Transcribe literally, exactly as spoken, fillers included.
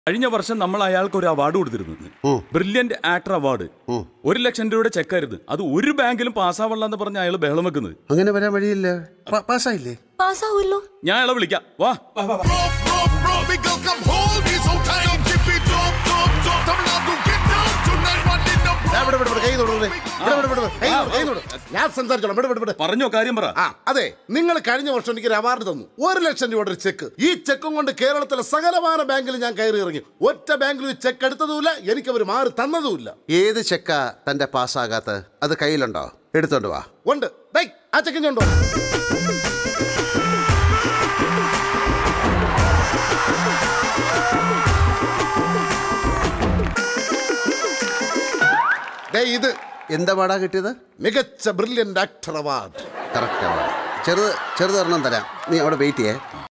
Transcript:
കഴിഞ്ഞ വർഷം നമ്മൾ അയാൾക്ക് ഒരു അവാർഡ് കൊടുത്തിരുന്നു, ബ്രില്യന്റ് ആക്ടർ അവാർഡ്. ഒരു ലക്ഷം രൂപയുടെ ചെക്കായിരുന്നു. അത് ഒരു ബാങ്കിലും പാസ്സാവണ്ടെന്ന് പറഞ്ഞ അയാൾ ബഹളം വെക്കുന്നത്. അങ്ങനെ വരാൻ വഴിയില്ല. പാസ്സായില്ലേ? പാസ്സാവുമല്ലോ. ഞാൻ അയാളെ വിളിക്കാം. വാ. പറഞ്ഞോ, കാര്യം പറ. അതെ, നിങ്ങൾ കഴിഞ്ഞ വർഷം എനിക്ക് ഒരു അവാർഡ് തന്നു, ഒരു ലക്ഷം രൂപയുടെ ഒരു ചെക്ക്. ഈ ചെക്കും കൊണ്ട് കേരളത്തിലെ സകലമാന ബാങ്കിൽ ഞാൻ കയറി ഇറങ്ങി. ഒറ്റ ബാങ്കിൽ ചെക്ക് എടുത്തതുമില്ല, എനിക്ക് അവർ മാറി തന്നതുമില്ല. ഏത് ചെക്കാ തന്റെ പാസ്സാകാത്ത? അത് കയ്യിലുണ്ടോ? എടുത്തോണ്ട് വാ. ഉണ്ട്, ആ ചെക്കിനുണ്ടോ? ഇത് എന്താ പാടാ കിട്ടിയത്? മികച്ച brilliant actor award. Correct award. ചെറുത് ചെറുതൊരെണ്ണം തരാം, നീ അവിടെ വെയിറ്റ് ചെയ്യേ.